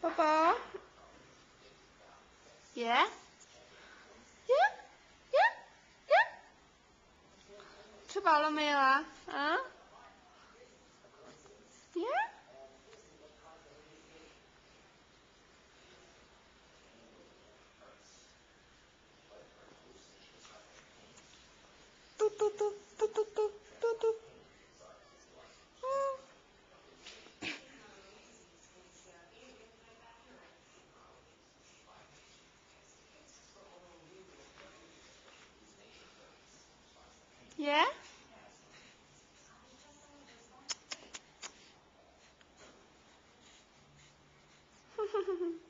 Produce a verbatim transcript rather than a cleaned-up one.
宝宝，耶耶耶耶，吃饱了没有啊？啊？耶？嘟嘟嘟嘟嘟嘟嘟嘟。嗯。耶？哼哼哼哼。